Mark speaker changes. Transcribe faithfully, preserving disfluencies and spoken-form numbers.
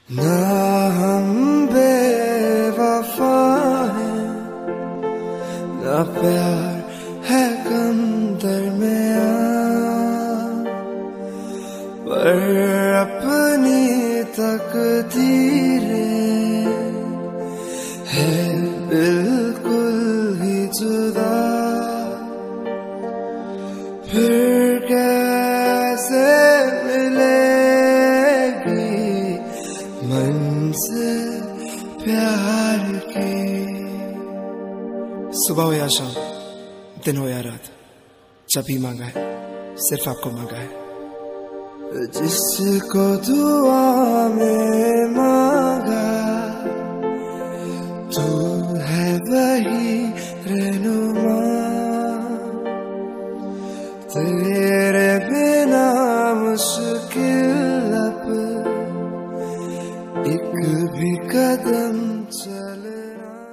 Speaker 1: ना हम बेवफा हैं, ना प्यार है कम दरमियां, पर अपनी तकदीरें है बिल्कुल ही जुदा। फिर कैसे मिलेगी मंजिल प्यार की। सुबह हो या शाम, दिन हो या रात, जब भी मांगा है सिर्फ आपको मांगा है। जिसको दुआ में मांगा तू है वही रहनुमा। तेरे बिना मुश्किल अब एक भी कदम चलना।